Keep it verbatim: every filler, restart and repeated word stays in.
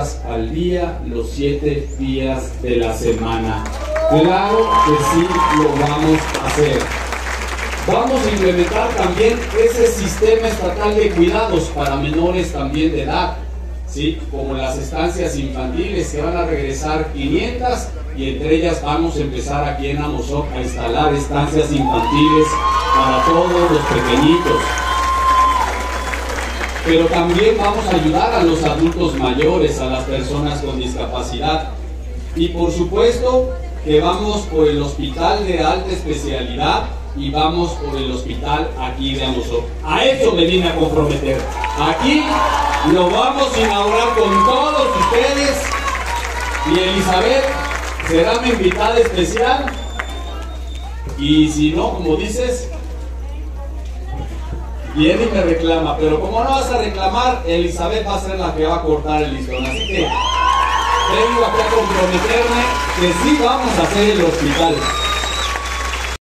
horas al día, los siete días de la semana. Claro que sí lo vamos a hacer. Vamos a implementar también ese sistema estatal de cuidados para menores también de edad, ¿sí? Como las estancias infantiles, que van a regresar quinientas, y entre ellas vamos a empezar aquí en Amozoc a instalar estancias infantiles para todos los pequeñitos. Pero también vamos a ayudar a los adultos mayores, a las personas con discapacidad. Y por supuesto que vamos por el hospital de alta especialidad y vamos por el hospital aquí de Amozoc. A eso me vine a comprometer. Aquí lo vamos a inaugurar con todos ustedes, y Elizabeth será mi invitada especial. Y si no, como dices, viene y me reclama, pero como no vas a reclamar, Elizabeth va a ser la que va a cortar el listón. Así que vengo aquí a comprometerme que sí vamos a hacer el hospital.